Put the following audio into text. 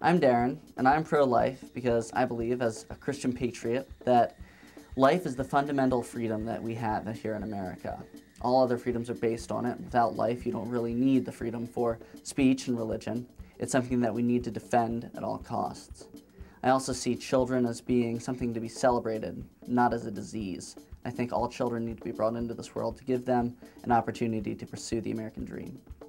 I'm Darin, and I'm pro-life because I believe, as a Christian patriot, that life is the fundamental freedom that we have here in America. All other freedoms are based on it. Without life, you don't really need the freedom for speech and religion. It's something that we need to defend at all costs. I also see children as being something to be celebrated, not as a disease. I think all children need to be brought into this world to give them an opportunity to pursue the American dream.